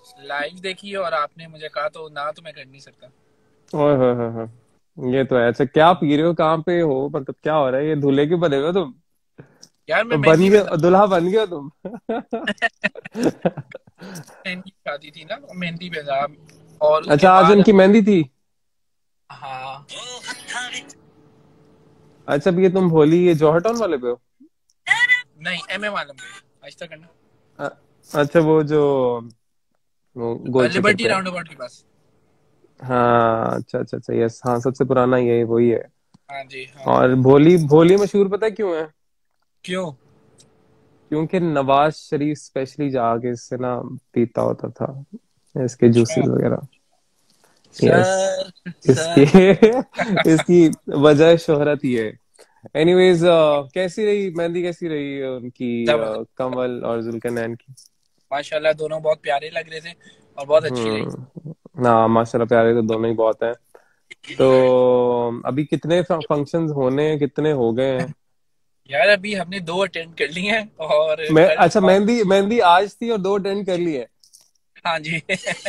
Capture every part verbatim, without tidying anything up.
Live देखी और आपने मुझे कहा तो ना, तो मैं कर नहीं सकता। ओए होए होए होए। ये तो है। अच्छा क्या पी रहे हो, कहाँ पे हो, मतलब क्या हो रहा है, ये दूल्हे क्यों बने हुए हो तुम? यार मैं तो बन मेहंदी में था। गए, दुल्हा बन गए हो तुम? मेहंदी शादी थी ना, मेहंदी पे था। और उसके अच्छा आज बाद उनकी मेहंदी थी। हाँ। अच्छा अब ये तुम होली ये जौहर टाउन वाले पे हो? नहीं, एम ए मालूम है आज तक करना। अ- अच्छा वो जो वो गोल चक्कर लिबर्टी पे है। राउंड अबाउट के पास। हाँ अच्छा अच्छा अच्छा, यस हाँ, सबसे पुराना ये वही है। हाँ जी, हाँ जी। और भोली भोली मशहूर पता है क्यों है? क्यों? क्योंकि नवाज शरीफ स्पेशली जाके इससे ना पीता होता था, इसके अच्छा। जूसेस वगैरह। यस। सर इसकी सर। इसकी वजह शोहरत ही है। एनीवेज, कैसी रही मेहंदी, कैसी रही uh, उनकी जबरदस्त। uh, कमल और जुल्करनैन की? माशाल्लाह दोनों बहुत प्यारे लग रहे थे और बहुत अच्छी रही। हम्म। ना माशाल्लाह, प्यारे तो दोनों ही बहुत हैं। तो अभी कितने फंक्शंस होने हैं, कितने हो गए हैं? यार अभी हमने दो अटेंड कर लिए हैं और मैं कल अच्छा, और। मेहंदी मेहंदी आज थी और दो अटेंड कर लिए? हाँ जी।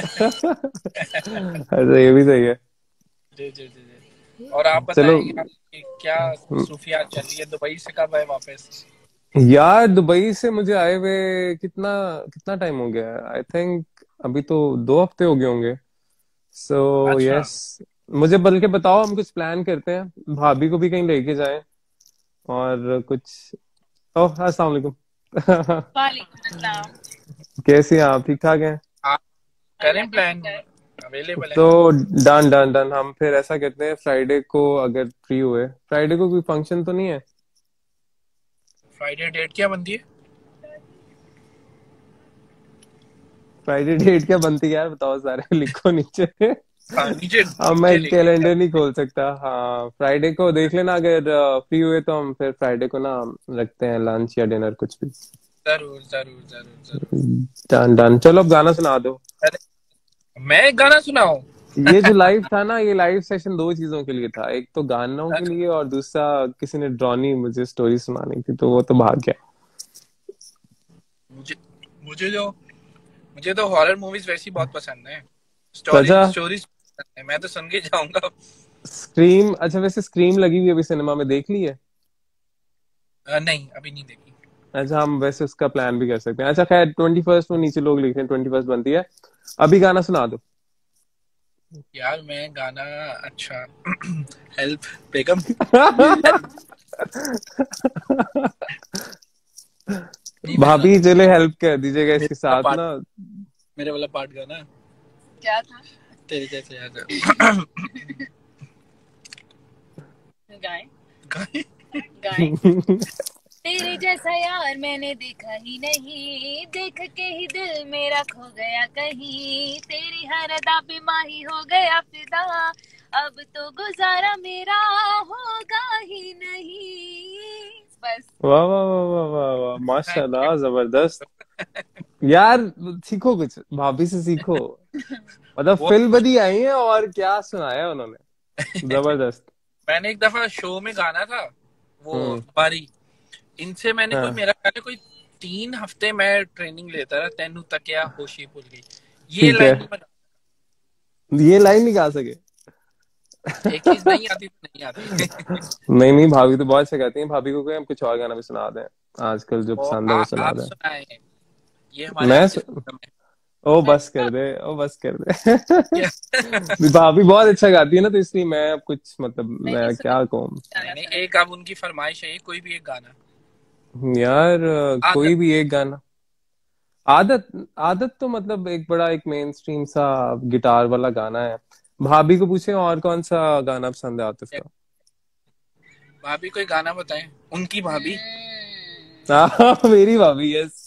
अच्छा ये भी सही है। जी जी जी जी। और आप चलो। बताएं आपकी क्या मसरूफियात चल रही है? दुबई से कब आए वापस? यार दुबई से मुझे आए हुए कितना कितना टाइम हो गया, आई थिंक अभी तो दो हफ्ते हो गए होंगे। सो अच्छा। यस। मुझे बल्कि बताओ, हम कुछ प्लान करते हैं, भाभी को भी कहीं लेके जाएं और कुछ। ओह अस्सलाम वालेकुम। वालेकुम अस्सलाम। कैसी हैं आप, ठीक ठाक हैं? आप अल्लाह करें का प्लान, शुक्र। अवेलेबल है। तो डन डन डन, हम फिर ऐसा करते हैं, फ्राइडे को अगर फ्री हुए, फ्राइडे को कोई फंक्शन तो नहीं है? फ्राइडे डेट क्या बनती है? फ्राइडे डेट क्या बनती है यार, बताओ, सारे लिखो नीचे। हाँ नीचे अब मैं नीचे लिख लिया। कैलेंडर नहीं खोल सकता। हाँ फ्राइडे को देख लेना, अगर फ्री हुए तो हम फिर फ्राइडे को ना रखते हैं लंच या डिनर कुछ भी। जरूर जरूर जरूर जरूर। डन डन, चलो अब गाना सुना दो। अरे मैं एक गाना सुनाऊं? ये जो लाइव था ना, ये लाइव सेशन दो चीजों के लिए था, एक तो गानों के लिए और दूसरा किसी ने ड्रॉनी मुझे स्टोरी सुनानी थी, तो वो तो भाग गया। मुझे मुझे जो मुझे तो हॉरर मूवीज वैसी बहुत पसंद है। तो स्टोरी अच्छा स्टोरीज पसंद है, मैं तो सुन के जाऊंगा। स्क्रीम, अच्छा वैसे स्क्रीम लगी हुई है अभी सिनेमा में, देख ली है? अ, नहीं अभी नहीं देखी। अच्छा हम वैसे उसका प्लान भी कर सकते हैं। अच्छा खैर, ट्वेंटी फर्स्ट में नीचे लोग लिख रहे हैं, ट्वेंटी फर्स्ट बनती है। अभी गाना सुना दो। यार मैं गाना, अच्छा। हेल्प बेगम। नहीं मैं भाभी सुनाता चले हेल्प कर दीजिएगा मेरे इसके वाला साथ पार्ट ना। मेरे वाला पार्ट गाना। क्या था? तेरे जैसे यार। गाएं? गाए। गाएं। तेरे जैसा यार मैंने देखा ही नहीं, देख के ही दिल मेरा खो गया कहीं, तेरी हर अदा पे माही हो गया फिदा, अब तो गुजारा मेरा होगा ही नहीं। बस। वाह वाह वाह वाह वाह वाह, माशाल्लाह जबरदस्त। यार सीखो कुछ, भाभी से सीखो। मतलब वो फिल बदी आई है और क्या सुनाया उन्होंने, जबरदस्त। मैंने एक दफा शो में गाना था, वो हम्म। बारी। इनसे मैंने कोई, हाँ मेरा ख्याल है कोई तीन हफ्ते मैं ट्रेनिंग लेता रहा। तेनू तकिया होशी भूल गई, ये ठीक है, लाइन नहीं बना। ये लाइन नहीं गा सके? एक चीज नहीं आती तो नहीं आती। नहीं नहीं, भाभी तो बहुत अच्छा गाती हैं, भाभी को कहें हम कुछ और गाना भी सुना दें, आजकल जो वो पसंद है आ, वो सुना आप दें। सुनाए, ये हमारे मैं हाथ की सु... प्रॉब्लम है। ओ मैं बस कर सुनाऊं? दे, ओ बस कर दे। क्या? भाभी बहुत अच्छा गाती है ना, तो इसलिए मैं अब कुछ मतलब नहीं मैं सुना। क्या कहूँ। नहीं गाना नहीं, सुना। एक अब उनकी फरमाइश है, कोई भी एक गाना। यार अ, आदत। कोई भी एक गाना। आदत। आदत तो मतलब एक बड़ा एक मेन स्ट्रीम सा गिटार वाला गाना है। भाभी को पूछे और कौन सा गाना पसंद है आतिफ का। भाभी कोई गाना बताएं, उनकी भाभी। हम्म, हाँ मेरी भाभी, यस।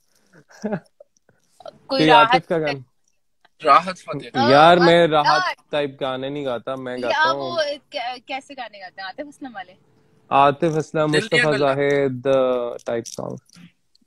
कोई कोई राहत। आतिफ का गाना। राहत फतेह अली। ओह यार मैं माय राहत गॉड। टाइप गाने नहीं गाता, मैं गाता या वो हूँ कै- कैसे गाने गाते हैं आतिफ असलम वाले? आतिफ असलम, दिल दिया मुस्तफा गल्ला। जाहिद टाइप सॉन्ग।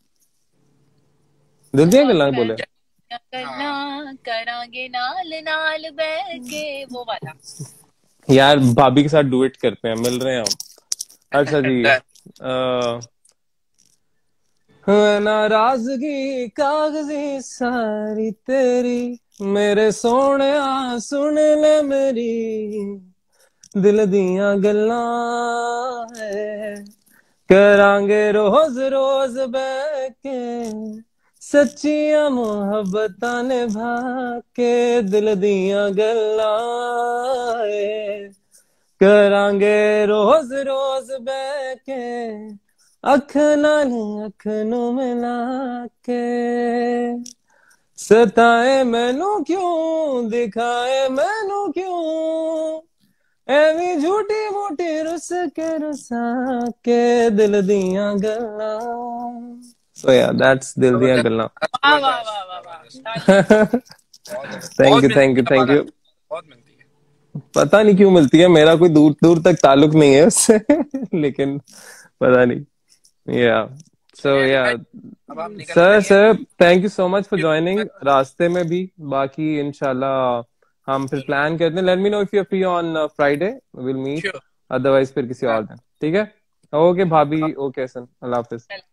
दिल दिया कौन गल्ला सा है? बोले? हाँ। करना करांगे नाल नाल बह के, वो वाला। यार भाभी के साथ डुएट करते हैं, मिल रहे हैं हम। अच्छा जी। डन। आ, नाराजगी कागजी सारी तेरी, मेरे सोने सुन ले मेरी दिल दियां गल्लां है, करांगे रोज रोज बैठ के सच्चियां मुहब्बतां निभा के, दिल दियां गल्लां है, करांगे रोज रोज बैठ के अख नाल अख नू मिला के, सताए मैनू क्यों दिखाए मैनू क्यों, एवी झूठी मूठी रुस के रुसा के, दिल दियां गल्लां। So yeah, that's दिल दियां गल्लां। वाह वाह वाह वाह वाह, thank you thank you thank you. बहुत मिलती है, पता नहीं क्यों मिलती है, मेरा कोई दूर दूर तक ताल्लुक नहीं है उससे लेकिन पता नहीं। Yeah. So yeah. अब आप निकल सर रहे sir thank you so much for joining. रास्ते में भी बाकी इंशाल्लाह हम फिर प्लान करते हैं। Let me know if you are free on Friday, will meet, Sure. Otherwise फिर किसी और दिन। ठीक है, ओके भाभी, ओके सन, अल्लाह हाफिज।